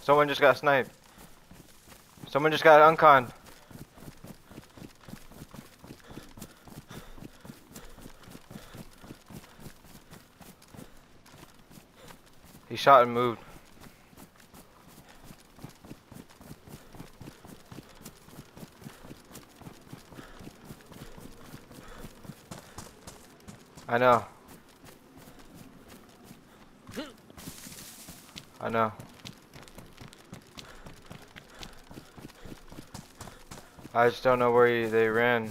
Someone just got sniped. Someone just got uncon. He shot and moved. I know. I know. I just don't know where they ran.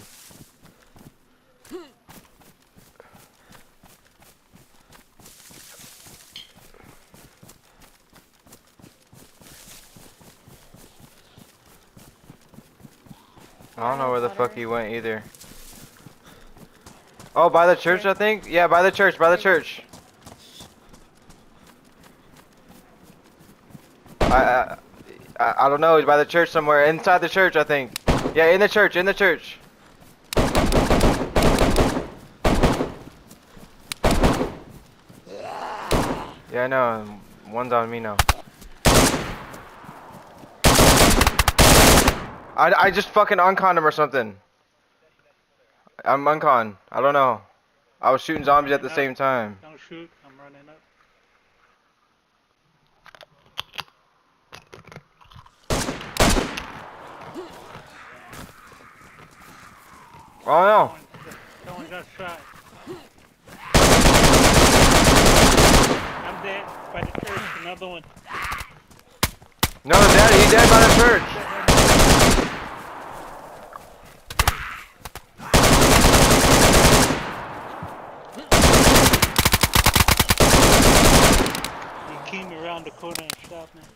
I don't know where the fuck he went either. Oh, by the church, I think? Yeah, by the church, by the church. I don't know, he's by the church somewhere. Inside the church, I think. Yeah, in the church, in the church. Yeah, I know. One's on me now. I just fucking unconned him or something. I'm uncon. I don't know. I was shooting zombies at the same time. Don't shoot. I'm running up. Oh no. Someone got shot. I'm dead. By the church. Another one. No, he's dead by the church. He came around the corner and shot me.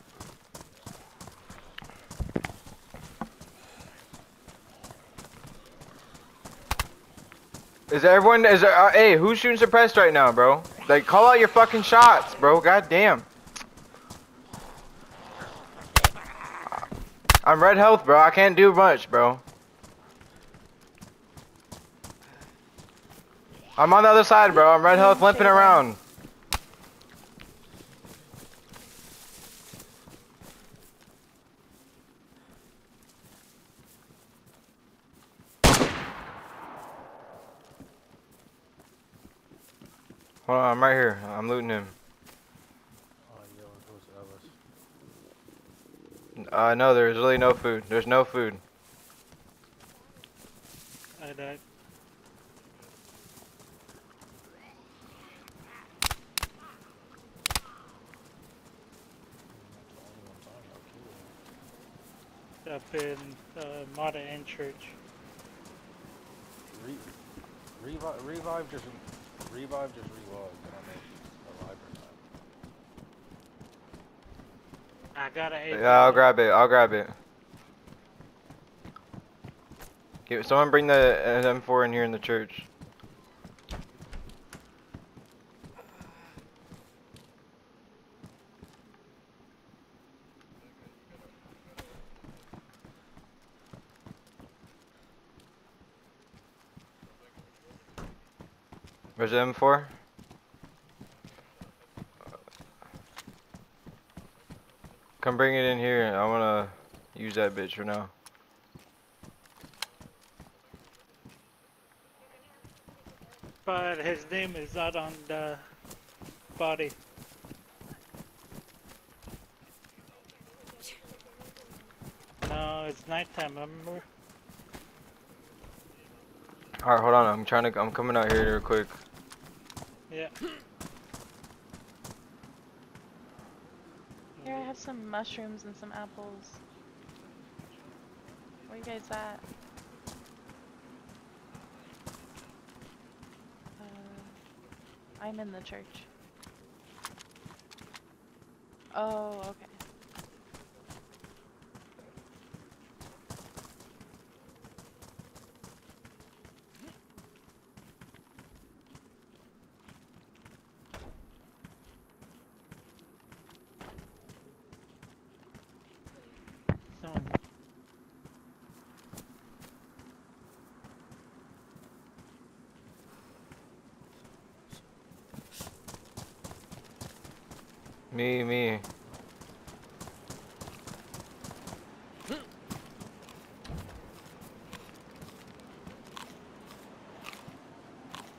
Hey, who's shooting suppressed right now, bro? Like, call out your fucking shots, bro. God damn. I'm red health, bro. I can't do much, bro. I'm on the other side, bro. I'm red health limping around. Hold on, I'm right here. I'm looting him. No, there's really no food. There's no food. I died. Up in Mata N Church. Revive just reload, and I made a library. I got an Yeah, I'll grab it. I'll grab it. Someone bring the M4 in here in the church. Where's the M4? Come bring it in here. I wanna use that bitch for now. But his name is not on the body. No, it's nighttime, remember? Alright, hold on. I'm coming out here real quick. Yeah. Here, I have some mushrooms and some apples. Where you guys at? I'm in the church. Oh, okay. Someone. Me.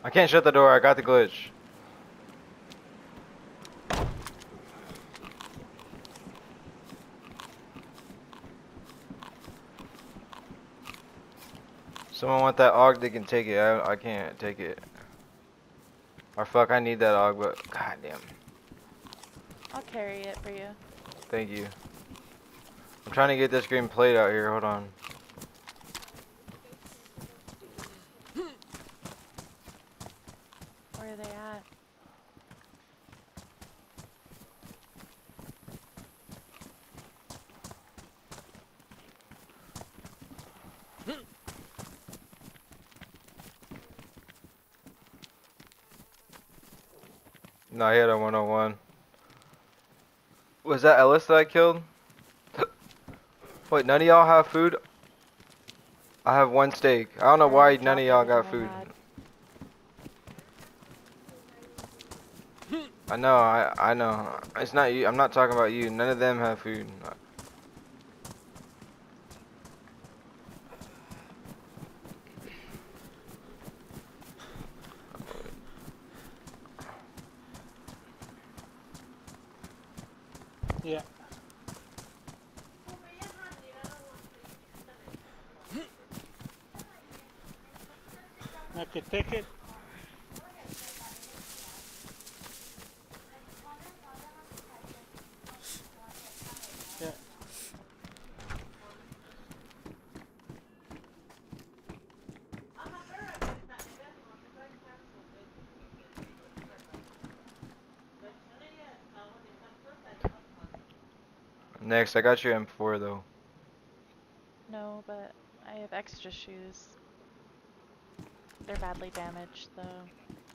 I can't shut the door. I got the glitch. Someone want that AUG, they can take it. I can't take it. Or fuck, I need that AUG, but goddamn. I'll carry it for you. Thank you. I'm trying to get this green plate out here. Hold on. Where are they at? No, he had a 101. Was that Ellis that I killed? Wait, none of y'all have food? I have 1 steak. I don't know I why already none of dropped y'all got everything food. I I know, I know. It's not you. I'm not talking about you. None of them have food. Yeah. I could take it. Yeah. Next, I got your M4 though. No, but I have extra shoes. They're badly damaged, though.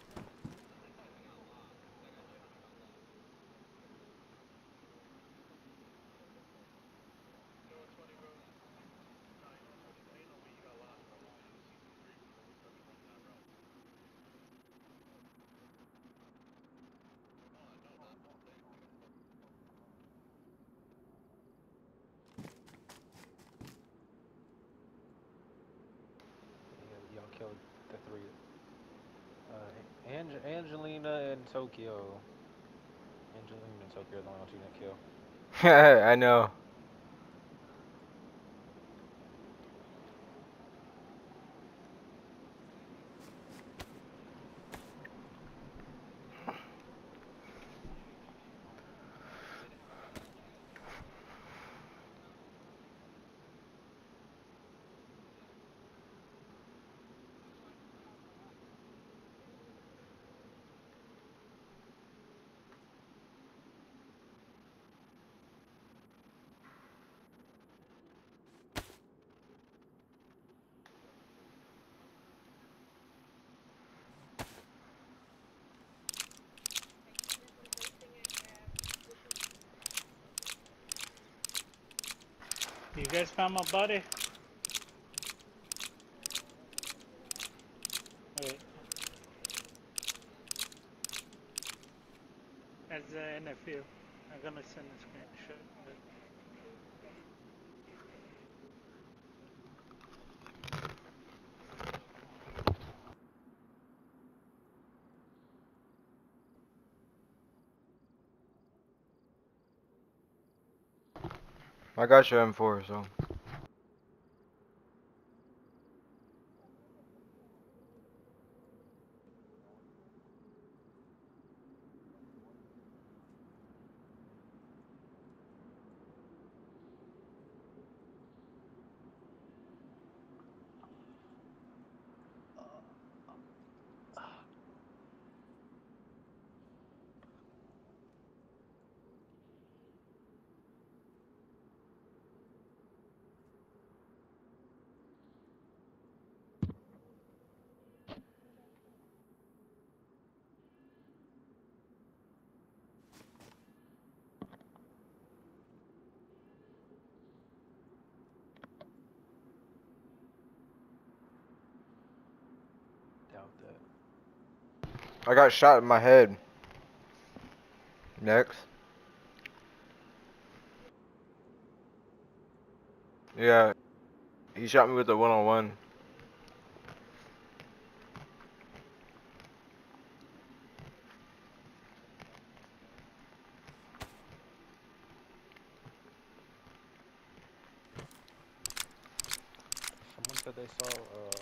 Yeah, y'all killed the 3. Angelina and Tokyo. Angelina and Tokyo are the only ones you didn't kill. I know. You guys found my body? Wait. As a NFU. I'm gonna send a screenshot. I got your M4, so. Doubt that. I got shot in my head. Next. Yeah. He shot me with a 101. said they saw,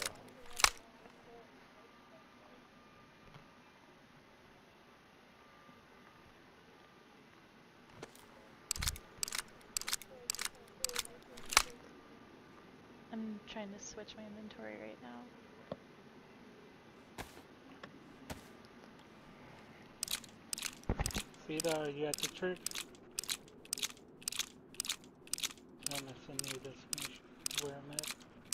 I'm trying to switch my inventory right now. Sita, are you at the church? I'm gonna send you this where I'm at.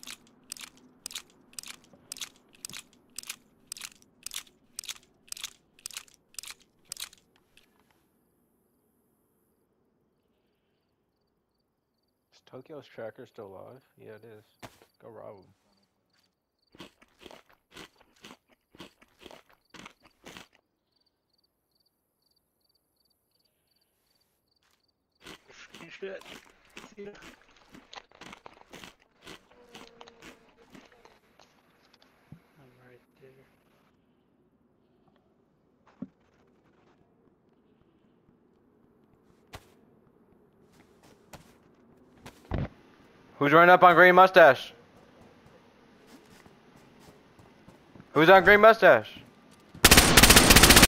is Tokyo's tracker still alive? Yeah, it is. Go rob him. Screenshot. Sita. I'm right there. Who's running up on Green Mustache? Who's on Green Mustache?